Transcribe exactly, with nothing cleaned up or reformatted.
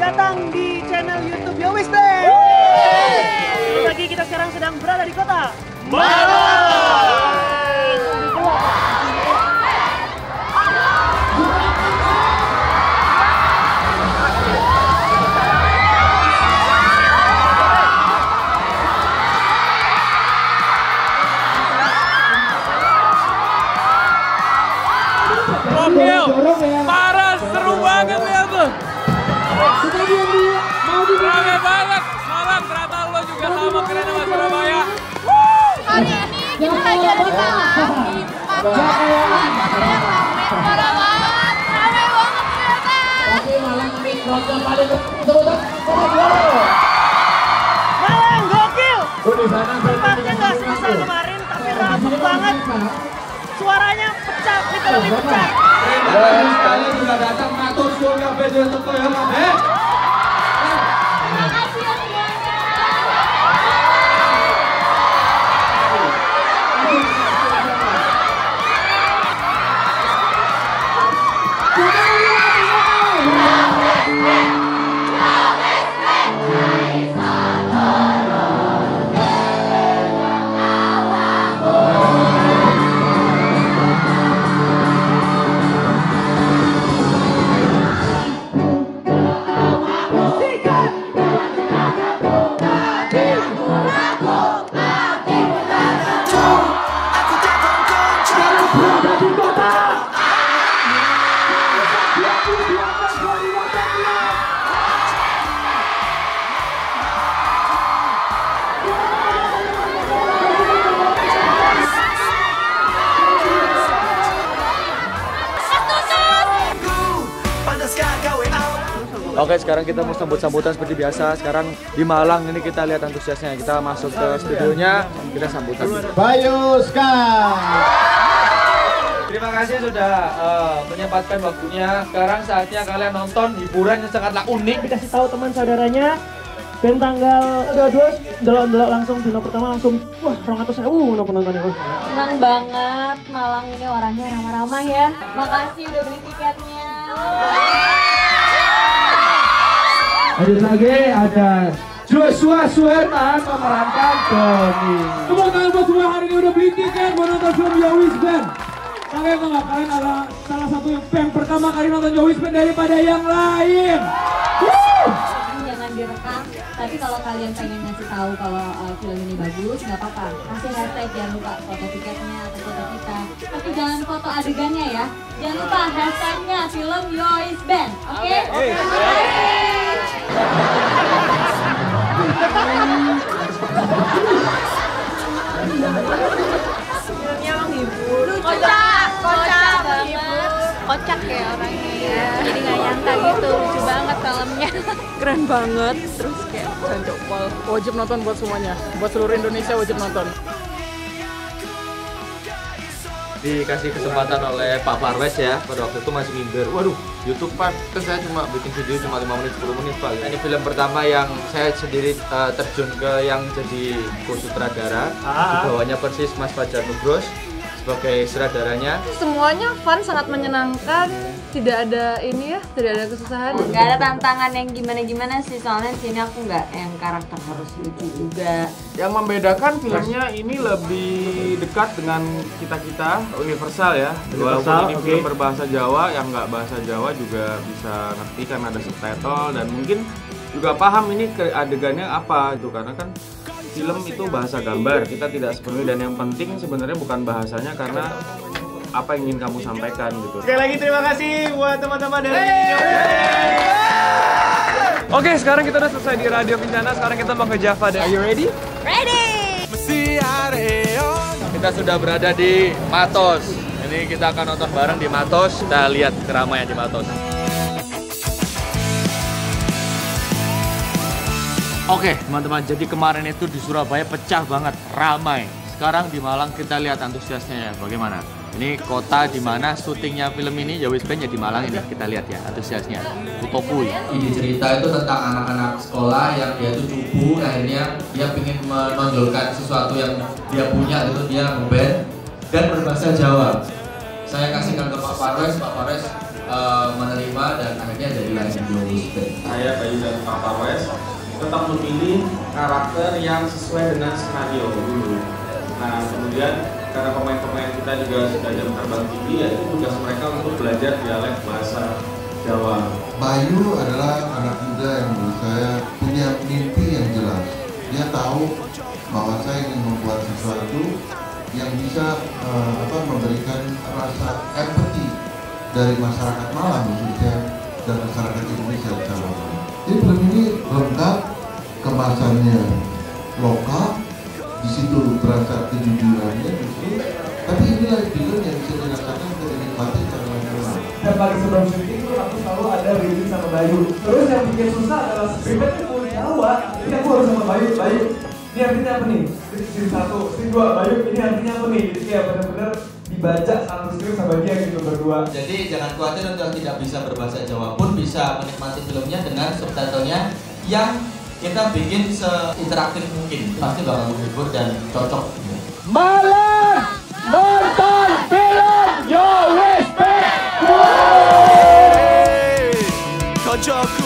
datang di channel YouTube Yowis Band. Lagi kita sekarang sedang berada di kota Malang. Gokil, parah, seru banget lihat tuh. Rame banget, Malang ternyata lo juga sama keren sama Surabaya. Hari ini kita lagi ada di Malang, di Malang. Parah banget, rame banget ternyata. Tapi Malang ini crowd-nya paling terutama. Malang gokil. Tempatnya nggak sebesar kemarin, tapi rame banget. Suaranya pecah, literally pecah. Dan sekalian sudah datang matur suwun kabeh dhewe teko ya kabeh. Makasih ya semuanya. Oke, sekarang kita mau sambut-sambutan seperti biasa. Sekarang di Malang ini kita lihat antusiasnya. Kita masuk ke studionya, kita sambutan. Bayuska. Terima kasih sudah uh, menyempatkan waktunya. Sekarang saatnya kalian nonton hiburan yang sangatlah unik. Dikasih tahu teman saudaranya. Dan tanggal dua puluh dua, delok-delok langsung dino pertama langsung wah rong atus sewu no penontonnya. Senang banget, Malang ini orangnya ramah-ramah ya. Makasih udah beli tiketnya. Lanjut lagi ada Joshua Suherman memerankan Doni. Tepuk tangan buat semua hari ini udah beli tiket buat nonton film Yowis Band. Kalian tau gak, kalian adalah salah satu yang band pertama kali nonton Yowis Band daripada yang lain. Jangan direkam, tapi kalau kalian pengen ngasih tahu kalau uh, film ini bagus, nggak apa-apa. Kasih hashtag, jangan lupa foto tiketnya atau foto kita. Tapi jangan foto adegannya ya. Jangan lupa hashtagnya film Yowis Band, oke? Okay? Okay. Filmnya menghibur, kocak, kocak, menghibur, kocak ya orangnya ya. Jadi nggak nyangka gitu, lucu banget filmnya. Keren banget, terus kayak jancok pol. Wajib nonton buat semuanya, buat seluruh Indonesia wajib nonton. Dikasih kesempatan oleh Pak Parwes ya, pada waktu itu masih minder. Waduh, YouTube Pak, kan saya cuma bikin video cuma lima menit, sepuluh menit Pak. Ini film pertama yang saya sendiri uh, terjun ke yang jadi co-sutradara. Di bawahnya persis Mas Fajar Nugros sebagai sutradaranya. Semuanya fun, sangat menyenangkan. Tidak ada ini ya, tidak ada kesusahan. Gak ada tantangan yang gimana-gimana sih, soalnya sini aku nggak yang karakter harus lucu juga. Yang membedakan filmnya ini lebih dekat dengan kita-kita, universal ya. Walaupun ini okay. Film berbahasa Jawa, yang nggak bahasa Jawa juga bisa ngerti kan ada subtitle dan mungkin juga paham ini adegannya apa itu, karena kan film itu bahasa gambar, kita tidak sepenuhnya, dan yang penting sebenarnya bukan bahasanya karena apa yang ingin kamu sampaikan gitu. Sekali lagi terima kasih buat teman-teman dari Oke, sekarang kita udah selesai di Radio Kencana. Sekarang kita mau ke Java deh. Are you ready? Ready! Kita sudah berada di Matos. Ini kita akan nonton bareng di Matos. Kita lihat keramaian di Matos. Oke teman-teman, jadi kemarin itu di Surabaya pecah banget, ramai. Sekarang di Malang kita lihat antusiasnya ya, bagaimana? Ini kota di mana syutingnya film ini, Yowis Band ya di Malang ini. Kita lihat ya antusiasnya. Utoku ya. Ini cerita itu tentang anak-anak sekolah yang dia tuh cupu, akhirnya dia ingin menonjolkan sesuatu yang dia punya, itu dia ngeband dan berbahasa Jawa. Saya kasihkan ke Pak Parwes, Pak Parwes uh, menerima dan akhirnya jadilah Joe Wispen. Saya Bayu dan Pak Parwes tetap memilih karakter yang sesuai dengan skenario dulu. Nah kemudian karena pemain-pemain kita juga sudah jam terbang tinggi, ya itu tugas mereka untuk belajar dialek bahasa Jawa. Bayu adalah anak muda yang menurut saya punya mimpi yang jelas. Dia tahu bahwa saya ingin membuat sesuatu yang bisa uh, apa, memberikan rasa empati dari masyarakat Malang khususnya dan masyarakat Indonesia secara umum. Jadi film ini lengkap, kemasannya lokal, di situ berasa kejujurannya justru. Tapi inilah film yang bisa dirasakan dan dinikmati secara langsung. Dan paling sebelum syuting itu aku selalu ada review sama Bayu. Terus yang bikin susah adalah scriptnya itu full Jawa. Jadi aku harus sama Bayu, Bayu. Ini artinya apa nih? Scene satu, scene dua, Bayu. Ini artinya apa nih? Jadi kayak benar-benar dibaca satu script sama dia gitu berdua. Jadi jangan khawatir untuk yang tidak bisa berbahasa Jawa pun bisa menikmati filmnya dengan subtitlenya yang kita bikin seinteraktif mungkin. Pasti bakal menghibur dan cocok. Malang nonton film Joe Wispen. Kocok